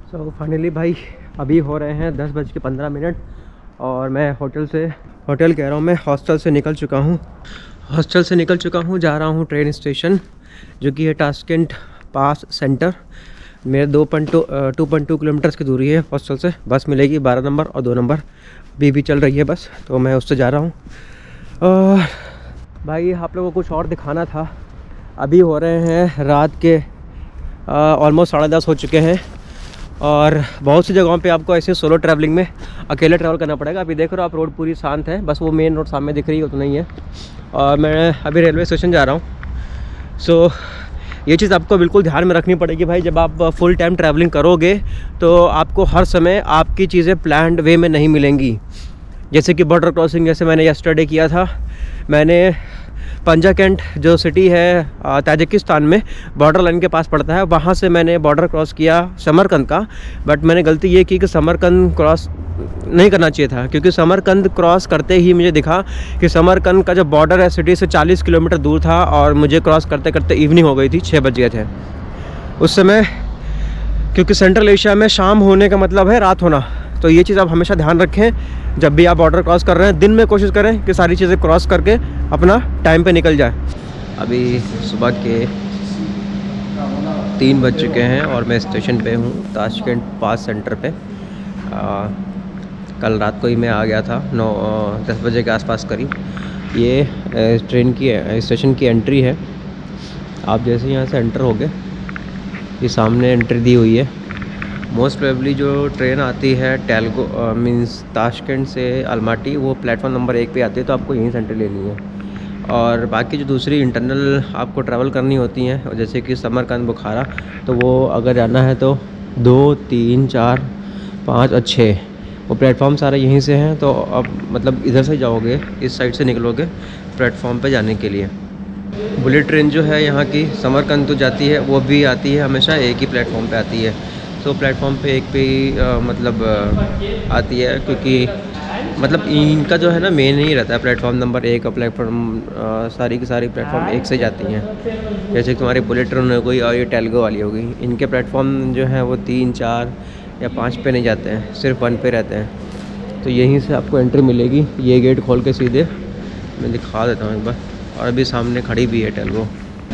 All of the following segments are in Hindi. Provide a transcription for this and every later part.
सो फाइनली भाई अभी हो रहे हैं 10:15 और मैं होटल कह रहा हूँ, मैं हॉस्टल से निकल चुका हूँ। जा रहा हूँ ट्रेन स्टेशन जो कि है ताशकंद पास सेंटर। मेरे 2.2 किलोमीटर्स की दूरी है हॉस्टल से। बस मिलेगी 12 नंबर और 2 नंबर भी चल रही है बस, तो मैं उससे जा रहा हूँ। और भाई आप लोगों को कुछ और दिखाना था। अभी हो रहे हैं रात के ऑलमोस्ट 10:30 हो चुके हैं और बहुत सी जगहों पे आपको ऐसे सोलो ट्रैवलिंग में अकेले ट्रैवल करना पड़ेगा। अभी देख रहे हो आप, रोड पूरी शांत है, बस वो मेन रोड सामने दिख रही है तो नहीं है। और मैं अभी रेलवे स्टेशन जा रहा हूँ। सो ये चीज़ आपको बिल्कुल ध्यान में रखनी पड़ेगी भाई। जब आप फुल टाइम ट्रैवलिंग करोगे तो आपको हर समय आपकी चीज़ें प्लान्ड वे में नहीं मिलेंगी। जैसे कि बॉर्डर क्रॉसिंग, जैसे मैंने यस्टरडे किया था। मैंने पंजाकंड जो सिटी है ताजिकिस्तान में बॉर्डर लाइन के पास पड़ता है, वहाँ से मैंने बॉर्डर क्रॉस किया समरकंद का। बट मैंने गलती ये की कि समरकंद क्रॉस नहीं करना चाहिए था, क्योंकि समरकंद क्रॉस करते ही मुझे दिखा कि समरकंद का जो बॉर्डर है सिटी से 40 किलोमीटर दूर था और मुझे क्रॉस करते करते इवनिंग हो गई थी, 6 बज गए थे उस समय। क्योंकि सेंट्रल एशिया में शाम होने का मतलब है रात होना, तो ये चीज़ आप हमेशा ध्यान रखें जब भी आप बॉर्डर क्रॉस कर रहे हैं। दिन में कोशिश करें कि सारी चीज़ें क्रॉस करके अपना टाइम पे निकल जाए। अभी सुबह के 3 बज चुके हैं और मैं स्टेशन पे हूँ ताशकंद पास सेंटर पे। कल रात को ही मैं आ गया था 9-10 बजे के आसपास करीब। ये ट्रेन की स्टेशन की एंट्री है। आप जैसे यहाँ से एंटर होगे, ये सामने एंट्री दी हुई है। मोस्ट प्रोबेबली जो ट्रेन आती है टेलगो मींस ताशकंद से अलमाटी, वो प्लेटफॉर्म नंबर 1 पे आती है, तो आपको यहीं से एंट्री लेनी है। और बाकी जो दूसरी इंटरनल आपको ट्रैवल करनी होती हैं, जैसे कि समरकंद बुखारा, तो वो अगर जाना है तो 2, 3, 4, 5 और 6 वो प्लेटफॉर्म सारे यहीं से हैं। तो अब मतलब इधर से जाओगे, इस साइड से निकलोगे प्लेटफॉर्म पे जाने के लिए। बुलेट ट्रेन जो है यहाँ की समरकंद तो जाती है, वो भी आती है हमेशा एक ही प्लेटफॉर्म पे आती है। तो प्लेटफॉर्म पे 1 पे ही मतलब आती है, क्योंकि मतलब इनका जो है ना मेन ही रहता है प्लेटफॉर्म नंबर 1 का। प्लेटफॉर्म सारी की सारी प्लेटफॉर्म 1 से जाती हैं। जैसे तुम्हारी बुलेट ट्रेन हो गई और ये टेलगो वाली हो गई, इनके प्लेटफॉर्म जो है वो 3, 4 या 5 पे नहीं जाते हैं, सिर्फ 1 पे रहते हैं। तो यहीं से आपको एंट्री मिलेगी। ये गेट खोल के सीधे मैं दिखा देता हूँ एक बार। और अभी सामने खड़ी भी है टेलगो।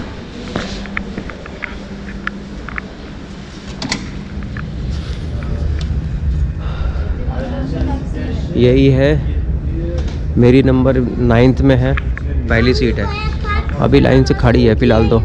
यही है, मेरी नंबर 9th में है, पहली सीट है। अभी लाइन से खड़ी है फ़िलहाल तो।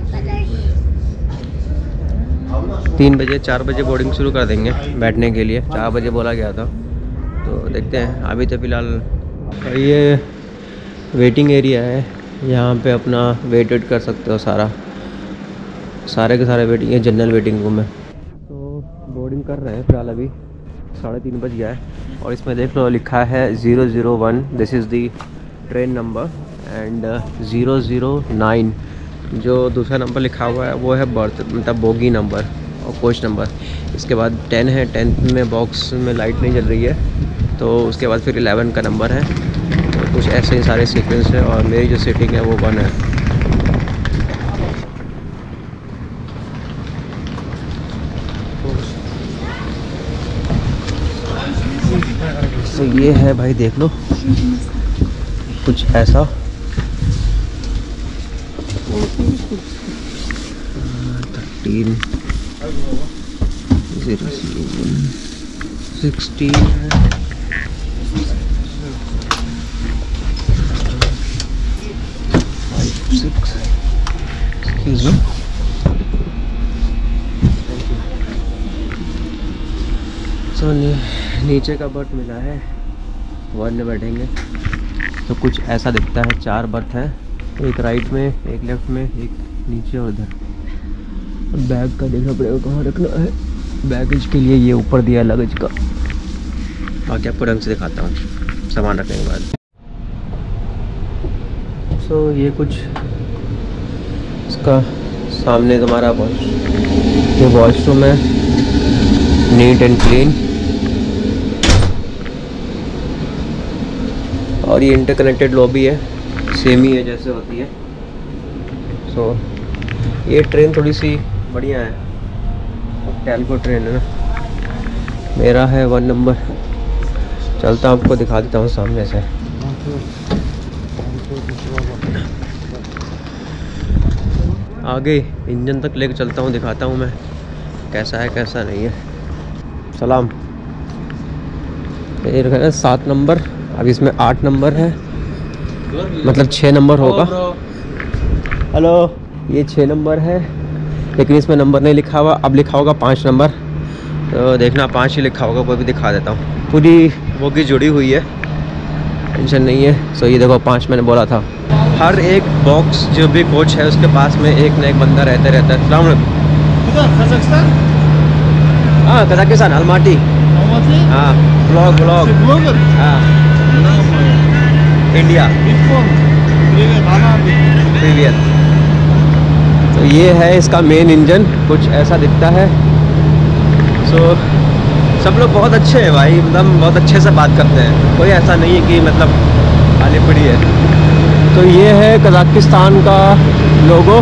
3 बजे 4 बजे बोर्डिंग शुरू कर देंगे बैठने के लिए, 4 बजे बोला गया था। तो देखते हैं। अभी तो फ़िलहाल ये वेटिंग एरिया है, यहाँ पे अपना वेट कर सकते हो। सारे के सारे वेटिंग है, जनरल वेटिंग रूम है। तो बोर्डिंग कर रहे हैं फ़िलहाल। अभी 3:30 बज गया है और इसमें देख लो लिखा है 001, this is the train number, and 009 जो दूसरा नंबर लिखा हुआ है वो है बर्थ मतलब बोगी नंबर और कोच नंबर। इसके बाद 10 है, 10 में बॉक्स में लाइट नहीं जल रही है। तो उसके बाद फिर 11 का नंबर है। तो कुछ ऐसे ही सारे सीक्वेंस है और मेरी जो सीटिंग है वो 1 है। तो ये है भाई, देख लो कुछ ऐसा। 13 16 6 एक्सक्यूज मी। सो नीचे का बर्थ मिला है, 1 में बैठेंगे। तो कुछ ऐसा दिखता है। 4 बर्थ हैं, एक राइट में, एक लेफ्ट में, एक नीचे और इधर। बैग का देखना पड़ेगा कहाँ रखना है। बैगेज के लिए ये ऊपर दिया है लगेज का। बाकी आपको ढंग से दिखाता हूँ सामान रखने के बाद। सो ये कुछ इसका सामने तुम्हारा ये वॉशरूम है, नीट एंड क्लीन। और ये इंटरकनेक्टेड लॉबी है, सेम ही है जैसे होती है। सो ये ट्रेन थोड़ी सी बढ़िया है, टेलगो ट्रेन है ना। मेरा है 1 नंबर। चलता हूँ, आपको दिखा देता हूँ सामने से। आगे इंजन तक लेके चलता हूँ, दिखाता हूँ मैं कैसा है कैसा नहीं है। सलाम। ये है 7 नंबर, अब इसमें 8 नंबर है, मतलब 6 नंबर होगा। हेलो, ये 6 नंबर है, लेकिन इसमें नंबर नहीं लिखा हुआ। अब लिखा होगा 5 नंबर, तो देखना 5 ही लिखा होगा। वो भी दिखा देता हूँ। पूरी बोगी जुड़ी हुई है, टेंशन नहीं है। सो ये देखो 5 मैंने बोला था। हर एक बॉक्स जो भी कोच है उसके पास में एक ना एक बंदा रहता है। अस्सलाम वालेकुम। कजाकिस्तान? हाँ, कजाकिस्तान, अलमाटी। हाँ, ब्लॉग। हाँ, इंडिया प्रीवियस। तो ये है इसका मेन इंजन, कुछ ऐसा दिखता है। सो सब लोग बहुत अच्छे हैं भाई, मतलब बहुत अच्छे से बात करते हैं, कोई ऐसा नहीं है कि मतलब खाली पड़ी है। तो ये है कजाकिस्तान का लोगो।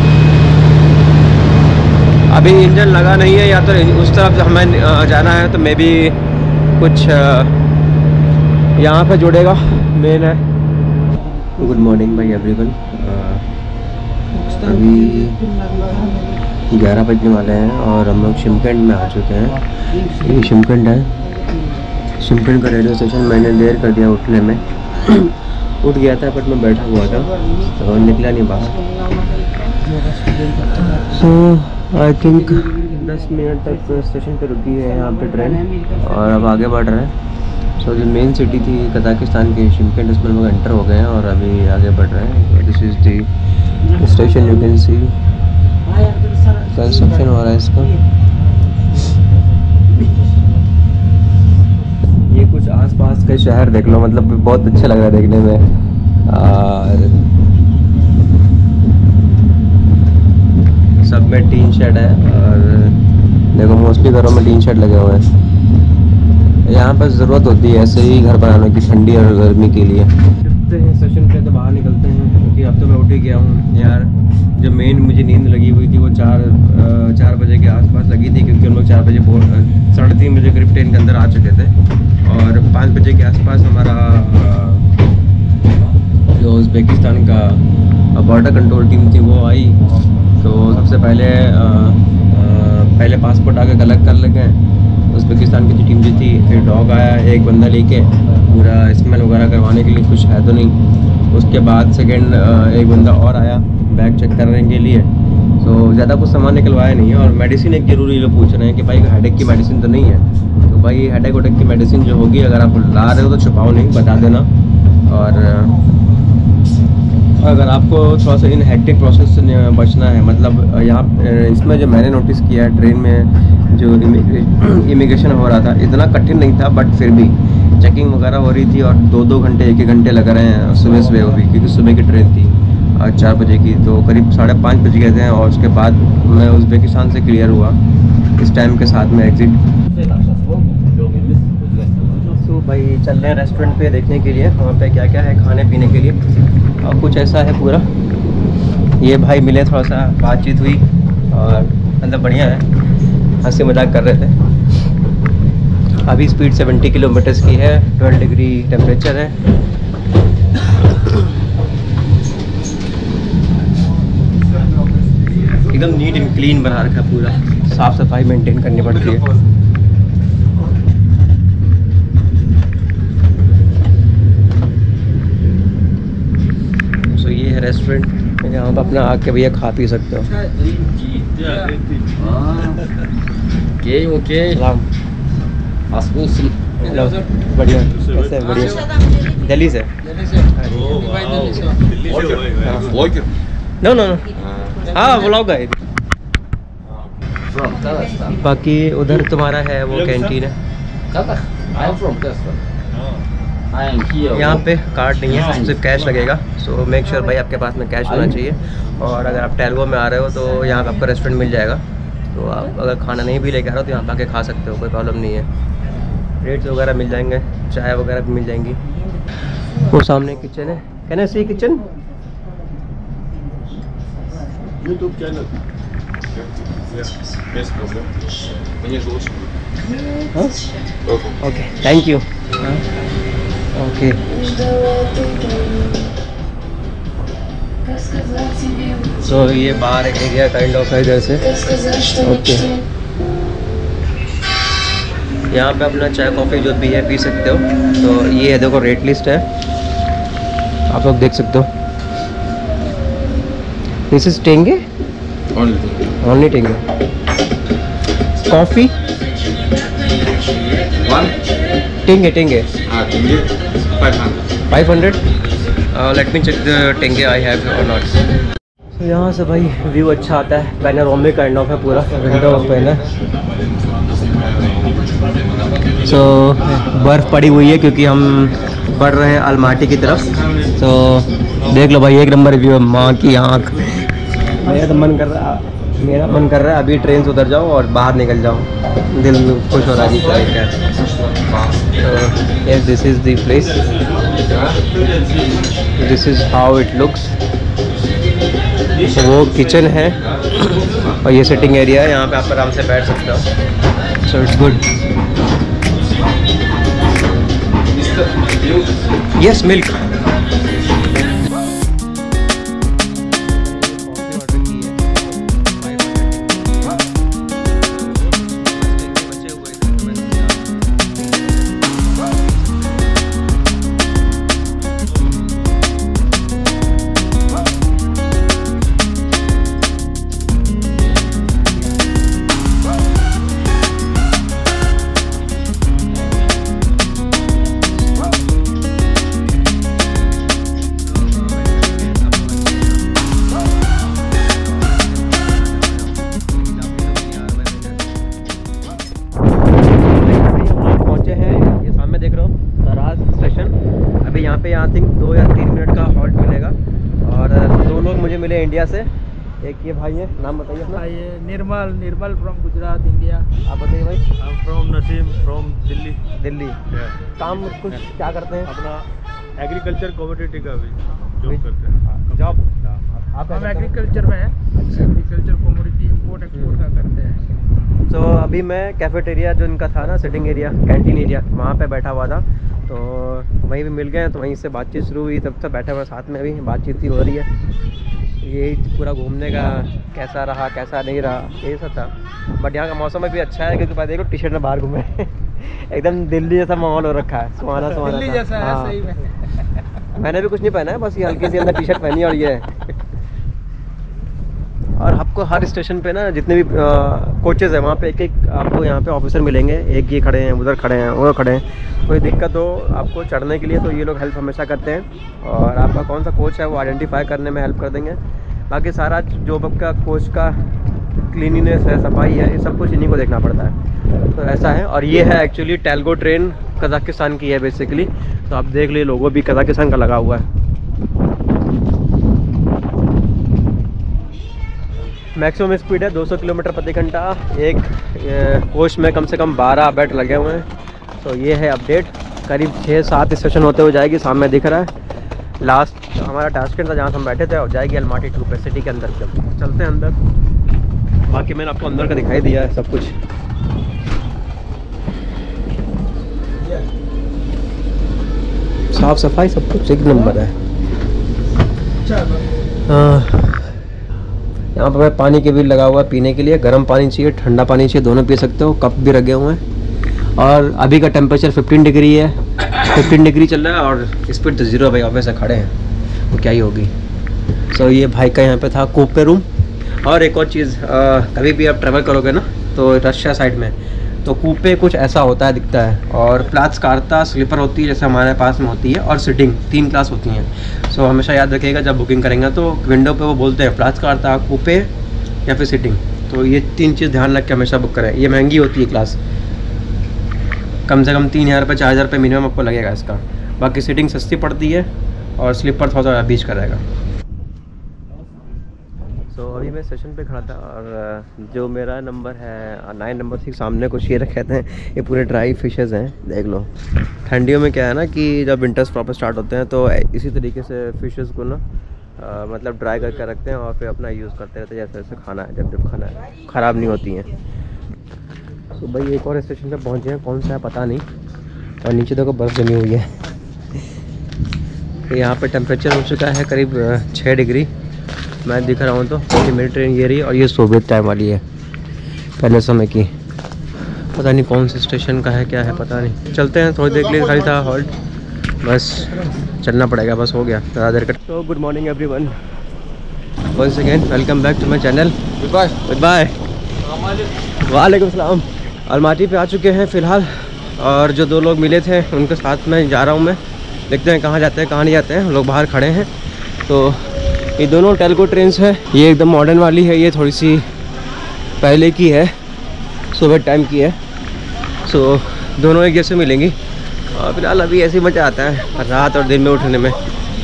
अभी इंजन लगा नहीं है, या तो उस तरफ हमें जाना है, तो मे बी कुछ यहाँ पे जुड़ेगा, मेन है। गुड मॉर्निंग भाई एवरीवन। अभी 11 बजने वाले हैं और हम लोग शिमकंड में आ चुके हैं। ये शिमकंड है, शिमकंड का रेलवे स्टेशन। मैंने देर कर दिया उठने में, उठ गया था बट मैं बैठा हुआ था तो निकला नहीं बाहर। सो आई थिंक 10 मिनट तक स्टेशन पे रुकी है यहाँ पे ट्रेन, और अब आगे बढ़ रहे हैं। सो जो मेन सिटी थी कजाकिस्तान की शिमकंड, इसमें हम लोग एंटर हो गए हैं और अभी आगे बढ़ रहे हैं। This is the station, you can see construction हो रहा है इसका। ये कुछ आसपास के शहर देख लो, मतलब बहुत अच्छा लग रहा है देखने में। और सब में टीन शेड है, और देखो मोस्टली घरों में टीन शेड लगे हुए हैं। यहाँ पर ज़रूरत होती है ऐसे ही घर बनाने की, ठंडी और गर्मी के लिए। निकलते हैं स्टेशन पे, तो बाहर निकलते हैं, क्योंकि अब तो मैं उठ ही गया हूँ यार। जो मेन मुझे नींद लगी हुई थी वो 4 बजे के आसपास लगी थी, क्योंकि हम लोग 4 बजे 3:30 बजे करीब ट्रेन के अंदर आ चुके थे। और 5 बजे के आसपास हमारा जो उज़्बेकिस्तान का बॉर्डर कंट्रोल टीम थी वो आई। तो सबसे पहले पासपोर्ट आगे कलेक्ट कर लगे उज़्बेकिस्तान की टीम जो थी। फिर डॉग आया एक बंदा लेके, पूरा स्मेल वगैरह करवाने के लिए, कुछ है तो नहीं। उसके बाद सेकंड एक बंदा और आया बैग चेक करने के लिए। तो ज़्यादा कुछ सामान निकलवाया नहीं है। और मेडिसिन एक ज़रूरी लोग पूछ रहे हैं कि भाई हेडेक की मेडिसिन तो नहीं है। तो भाई हेडेक वेडेक की मेडिसिन जो होगी, अगर आप ला रहे हो तो छुपाओ नहीं, बता देना। और अगर आपको थोड़ा सा इन हेक्टिक प्रोसेस से बचना है, मतलब यहाँ इसमें जो मैंने नोटिस किया है, ट्रेन में जो इमिग्रेशन हो रहा था इतना कठिन नहीं था, बट फिर भी चेकिंग वगैरह हो रही थी। और 2-2 घंटे 1-1 घंटे लग रहे हैं सुबह वो भी, क्योंकि सुबह की ट्रेन थी 4 बजे की। तो करीब 5:30 बज गए थे, और उसके बाद मैं उज़्बेकिस्तान से क्लियर हुआ इस टाइम के साथ में एग्ज़िट। तो भाई चल रहे हैं रेस्टोरेंट पे देखने के लिए वहाँ पे क्या क्या है खाने पीने के लिए। और कुछ ऐसा है पूरा। ये भाई मिले, थोड़ा सा बातचीत हुई और मतलब बढ़िया है, हंसी मजाक कर रहे थे। अभी स्पीड 70 किलोमीटर्स की है, 12 डिग्री टेम्परेचर है। एकदम नीट एंड क्लीन बना रखा है पूरा, साफ़ सफाई मेंटेन करनी पड़ती है। ये है रेस्टोरेंट, यहाँ पर अपना आके भैया खा पी सकते हो। बढ़िया, कैसे बढ़िया, दिल्ली से। नो नो नो, हाँ व्लॉग है। बाकी उधर तुम्हारा है वो कैंटीन है। यहाँ पे कार्ड नहीं है, सिर्फ कैश लगेगा। सो मेक श्योर भाई आपके पास में कैश होना चाहिए। और अगर आप टेलगो में आ रहे हो तो यहाँ पे आपका रेस्टोरेंट मिल जाएगा। तो आप अगर खाना नहीं भी लेके आ रहे हो तो यहाँ पे आके खा सकते हो, कोई प्रॉब्लम नहीं है। रेट्स वगैरह मिल जाएंगे, चाय वगैरह भी मिल जाएंगी। वो सामने किचन है, can I see kitchen? YouTube channel. Без проблем. Мне же лучше. Okay thank you. Okay so ये बाहर एक एरिया काइंड ऑफ है इधर से। ओके यहाँ पे अपना चाय कॉफ़ी जो भी है पी सकते हो। तो ये है देखो रेट लिस्ट है, आप लोग देख सकते हो। This is tenge only tenge. Coffee tenge tenge 500। Let me check the टेंगे आई हैव और नॉट। तो यहाँ से भाई व्यू अच्छा आता है। पैनोरामिक काइंड ऑफ है पूरा, विंडो ओपन है। सो बर्फ़ पड़ी हुई है क्योंकि हम बढ़ रहे हैं अलमाटी की तरफ। तो देख लो भाई एक नंबर व्यू है, माँ की आँख। मेरा मन कर रहा है अभी ट्रेन से उतर जाओ और बाहर निकल जाओ, दिल खुश हो रहा है। Yes this is the place, this is how it looks. वो किचन है और ये सिटिंग एरिया है, यहाँ पे आप आराम से बैठ सकते हो। So it's good. Yes milk. I think 2 या 3 मिनट का हॉल्ट मिलेगा। और 2 लोग मुझे मिले इंडिया से। एक ये भाई है, नाम बताइए अपना। ये निर्मल फ्रॉम गुजरात इंडिया। आप बताइए भाई। From Naseem from Delhi. काम कुछ क्या करते हैं? अपना एग्रीकल्चर कमोडिटी का भी जॉब करते हैं। जॉब आप एग्रीकल्चर में हैं? एग्रीकल्चर कमोडिटी इंपोर्ट एक्सपोर्ट का करते हैं। तो अभी मैं कैफेटेरिया जो इनका था ना, सिटिंग एरिया, कैंटीन एरिया, वहाँ पे बैठा हुआ था। तो वहीं पे मिल गए, तो वहीं से बातचीत शुरू हुई। तब से बैठे हुए साथ में अभी बातचीत ही हो रही है। यही पूरा घूमने का कैसा रहा कैसा नहीं रहा यही सब था। बट यहाँ का मौसम भी अच्छा है क्योंकि भाई देखो टी शर्ट में बाहर घूमे एकदम दिल्ली जैसा माहौल हो रखा है, सुहाना दिल्ली जैसा है। सही में मैंने भी कुछ नहीं पहना है, बस ये हल्की सी अंदर टी शर्ट पहनी और ये है। और आपको हर स्टेशन पे ना जितने भी कोचेज़ है वहाँ पे एक आपको यहाँ पे ऑफिसर मिलेंगे। एक ये खड़े हैं, उधर खड़े हैं, उधर खड़े हैं। कोई दिक्कत हो आपको चढ़ने के लिए तो ये लोग हेल्प हमेशा करते हैं। और आपका कौन सा कोच है वो आइडेंटिफाई करने में हेल्प कर देंगे। बाकी सारा जो आपका कोच का क्लीनिनेस है, सफाई है, ये सब कुछ इन्हीं को देखना पड़ता है। तो ऐसा है। और ये है एक्चुअली टेलगो ट्रेन, कज़ाकिस्तान की है बेसिकली। तो आप देख लीजिए लोगो भी कज़ाकिस्तान का लगा हुआ है। मैक्सिमम स्पीड है 200 किलोमीटर प्रति घंटा। एक कोच में कम से कम 12 बेड लगे हुए हैं। तो ये है अपडेट। करीब 6-7 स्टेशन होते हुए जाएगी, सामने दिख रहा है। लास्ट हमारा टास्केंट था जहाँ से हम बैठे थे, और जाएगी अलमाटी 2 पे, सिटी के अंदर। चलते हैं अंदर। बाकी मैंने आपको अंदर का दिखाई दिया है सब कुछ। साफ सफाई सब कुछ एक नंबर है। यहाँ पर पानी के बिल लगा हुआ है पीने के लिए। गर्म पानी चाहिए, ठंडा पानी चाहिए, दोनों पी सकते हो। कप भी रखे हुए हैं। और अभी का टेम्परेचर 15 डिग्री है, 15 डिग्री चल रहा है। और स्पीड तो 0 भाई, ऑफिस से खड़े हैं वो क्या ही होगी। सो ये भाई का यहाँ पे था कूपे रूम। और एक और चीज़, कभी भी आप ट्रैवल करोगे ना तो रशिया साइड में तो कूपे कुछ ऐसा होता है, दिखता है। और प्लाट्स कारता स्लीपर होती है जैसे हमारे पास में होती है, और सिटिंग 3 क्लास होती हैं। सो हमेशा याद रखिएगा जब बुकिंग करेंगे तो विंडो पे वो बोलते हैं प्लाट्स कारता, कूपे या फिर सिटिंग। तो ये 3 चीज़ ध्यान रख के हमेशा बुक करें। ये महंगी होती है क्लास, कम से कम 3000 रुपये 4000 रुपये मिनिमम आपको लगेगा इसका। बाकी सिटिंग सस्ती पड़ती है और स्लीपर थोड़ा सा बीच का रहेगा। सो अभी मैं स्टेशन पे खड़ा था और जो मेरा नंबर है 9 नंबर 6, सामने कुछ ये रखे थे। ये पूरे ड्राई फिशेस हैं, देख लो। ठंडियों में क्या है ना कि जब विंटर्स प्रॉपर स्टार्ट होते हैं तो इसी तरीके से फिशेस को ना मतलब ड्राई करके रखते हैं और फिर अपना यूज़ करते रहते हैं जैसे जैसे खाना है, जब खाना है, ख़राब नहीं होती हैं। तो भाई एक और स्टेशन पे पहुंचे हैं, कौन सा है पता नहीं। और नीचे देखो बर्फ़ जमी हुई है। यहाँ पे टेम्परेचर हो चुका है करीब 6 डिग्री। मैं दिख रहा हूँ तो मेरी ट्रेन ये रही और ये सोवियत टाइम वाली है, पहले समय की। पता नहीं कौन से स्टेशन का है, क्या है पता नहीं। चलते हैं, थोड़ी देर के लिए खाली था हॉल्ट, बस चलना पड़ेगा, बस हो गया ज़्यादा देर का। तो good morning everyone, once again welcome back to my channel. Good bye. वालेकुम सलाम। अलमाटी पे आ चुके हैं फ़िलहाल, और जो 2 लोग मिले थे उनके साथ में जा रहा हूँ मैं। देखते हैं कहाँ जाते हैं कहाँ नहीं जाते हैं। लोग बाहर खड़े हैं। तो ये दोनों टेल्को ट्रेन्स है, ये एकदम मॉडर्न वाली है, ये थोड़ी सी पहले की है, सोवियत टाइम की है। सो दोनों एक जैसे मिलेंगी। और फिलहाल अभी ऐसे ही मज़ा आता है रात और दिन में उठने में।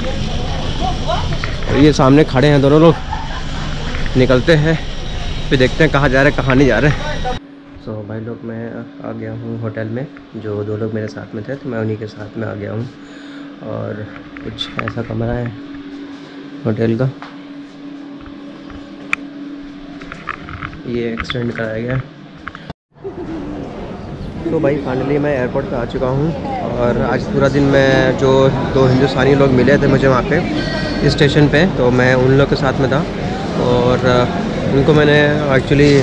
और ये सामने खड़े हैं दोनों लोग, निकलते हैं फिर देखते हैं कहाँ जा रहे हैं कहाँ नहीं जा रहे हैं। सो भाई लोग, मैं आ गया हूँ होटल में। जो 2 लोग मेरे साथ में थे तो मैं उन्हीं के साथ में आ गया हूँ। और कुछ ऐसा कमरा है होटल का, ये एक्सटेंड कराया गया। तो भाई फाइनली मैं एयरपोर्ट पे आ चुका हूँ। और आज पूरा दिन मैं जो 2 हिंदुस्तानी लोग मिले थे मुझे वहाँ पे स्टेशन पे, तो मैं उन लोग के साथ में था। और उनको मैंने एक्चुअली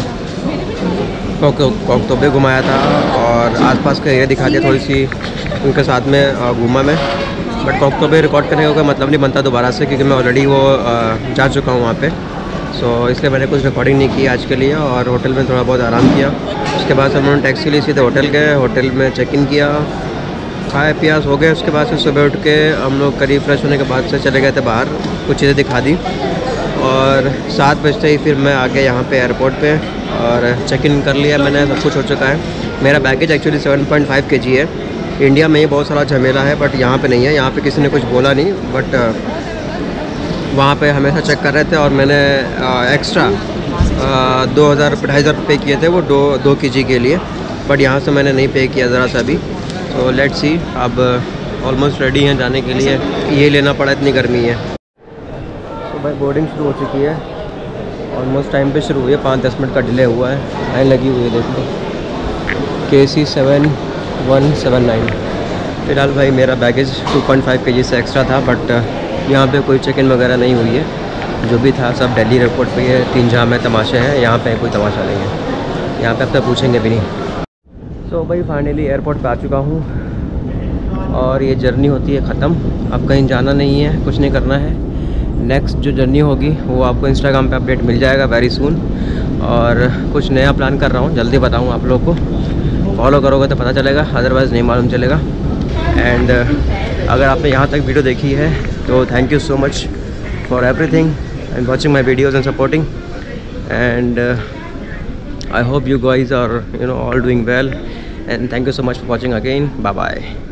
कोकतोबे घुमाया था और आसपास का एरिया दिखा दिया, थोड़ी सी उनके साथ में घूमा मैं। बट कोकतोबे रिकॉर्ड करने का कोई मतलब नहीं बनता दोबारा से, क्योंकि मैं ऑलरेडी वो जा चुका हूँ वहाँ पे। सो इसलिए मैंने कुछ रिकॉर्डिंग नहीं की आज के लिए। और होटल में थोड़ा बहुत आराम किया। उसके बाद से उन्होंने टैक्सी ली, सीधे होटल गए, होटल में चेक इन किया, खाए पिया, सो गए। उसके बाद से सुबह उठ के हम लोग करीब फ्रेश होने के बाद से चले गए थे बाहर, कुछ चीज़ें दिखा दी। और 7 बजते ही फिर मैं आ गया यहाँ पे एयरपोर्ट पे और चेक इन कर लिया मैंने, सब कुछ हो चुका है। मेरा बैगेज एक्चुअली 7.5 kg है। इंडिया में ही बहुत सारा झमेला है, बट यहाँ पे नहीं है। यहाँ पे किसी ने कुछ बोला नहीं, बट वहाँ पे हमेशा चेक कर रहे थे। और मैंने एक्स्ट्रा 2,000-2,500 पे किए थे वो 2 kg के लिए, बट यहाँ से मैंने नहीं पे किया ज़रा सा भी। तो लेट्स सी, अब ऑलमोस्ट रेडी हैं जाने के लिए। ये लेना पड़ा, इतनी गर्मी है। तो भाई बोर्डिंग शुरू हो चुकी है, ऑलमोस्ट टाइम पे शुरू हुई है। 5-10 मिनट का डिले हुआ है, लाइन लगी हुई है देखो। KC 7179। फ़िलहाल भाई मेरा बैगेज 2.5 kg से एक्स्ट्रा था, बट यहाँ पे कोई चेक इन वगैरह नहीं हुई है। जो भी था सब दिल्ली एयरपोर्ट पे ये 3 जाम है, तमाशे हैं। यहाँ पे कोई तमाशा नहीं है, यहाँ पे अब तक पूछेंगे भी नहीं। सो भाई फाइनली एयरपोर्ट पे आ चुका हूँ और ये जर्नी होती है ख़त्म। अब कहीं जाना नहीं है, कुछ नहीं करना है। नेक्स्ट जो जर्नी होगी वो आपको इंस्टाग्राम पे अपडेट मिल जाएगा वेरी सून। और कुछ नया प्लान कर रहा हूँ, जल्दी बताऊँ आप लोगों को। फॉलो करोगे तो पता चलेगा, अदरवाइज़ नहीं मालूम चलेगा। एंड अगर आपने यहाँ तक वीडियो देखी है तो thank you so much for everything and watching my videos and supporting. And I hope you guys are all doing well, and thank you so much for watching again. Bye bye.